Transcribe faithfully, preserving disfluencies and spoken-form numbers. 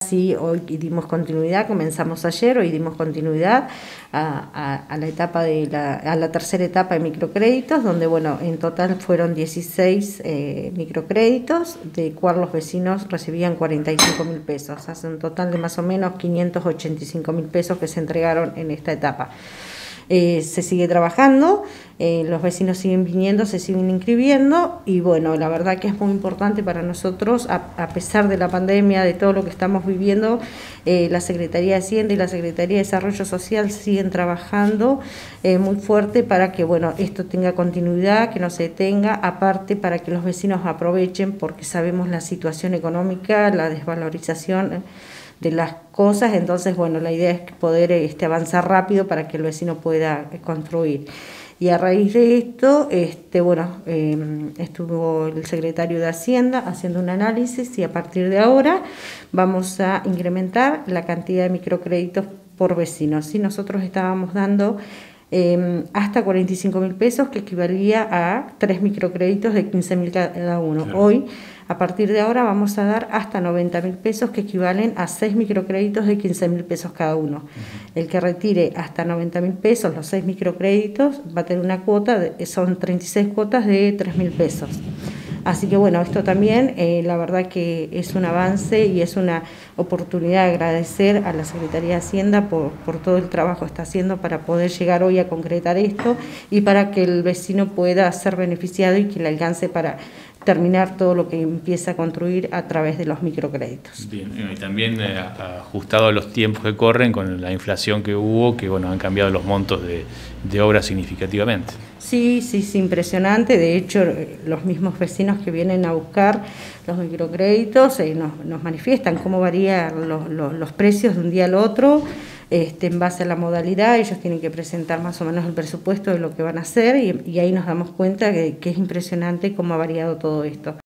Sí, hoy dimos continuidad, comenzamos ayer, hoy dimos continuidad a, a, a la etapa de la, a la tercera etapa de microcréditos, donde bueno, en total fueron dieciséis eh, microcréditos, de cual los vecinos recibían cuarenta y cinco mil pesos, hace un total de más o menos quinientos ochenta y cinco mil pesos que se entregaron en esta etapa. Eh, se sigue trabajando, eh, los vecinos siguen viniendo, se siguen inscribiendo y bueno, la verdad que es muy importante para nosotros, a, a pesar de la pandemia, de todo lo que estamos viviendo, eh, la Secretaría de Hacienda y la Secretaría de Desarrollo Social siguen trabajando eh, muy fuerte para que bueno, esto tenga continuidad, que no se detenga, aparte para que los vecinos aprovechen, porque sabemos la situación económica, la desvalorización de las cosas, entonces bueno, la idea es poder este, avanzar rápido para que el vecino pueda construir. Y a raíz de esto, este, bueno, eh, estuvo el secretario de Hacienda haciendo un análisis y a partir de ahora vamos a incrementar la cantidad de microcréditos por vecinos. ¿Sí? Nosotros estábamos dando eh, hasta cuarenta y cinco mil pesos, que equivalía a tres microcréditos de quince mil cada uno. Claro. Hoy, a partir de ahora, vamos a dar hasta noventa mil pesos, que equivalen a seis microcréditos de quince mil pesos cada uno. Uh-huh. El que retire hasta noventa mil pesos, los seis microcréditos, va a tener una cuota, de, son treinta y seis cuotas de tres mil pesos. Así que bueno, esto también, eh, la verdad que es un avance y es una oportunidad de agradecer a la Secretaría de Hacienda por, por todo el trabajo que está haciendo para poder llegar hoy a concretar esto y para que el vecino pueda ser beneficiado y que le alcance para terminar todo lo que empieza a construir a través de los microcréditos. Bien, y también eh, ajustado a los tiempos que corren con la inflación que hubo, que bueno, han cambiado los montos de, de obras significativamente. Sí, sí, sí, impresionante. De hecho, los mismos vecinos que vienen a buscar los microcréditos eh, nos, nos manifiestan cómo varían los, los, los precios de un día al otro. Este, en base a la modalidad, ellos tienen que presentar más o menos el presupuesto de lo que van a hacer y, y ahí nos damos cuenta que, que es impresionante cómo ha variado todo esto.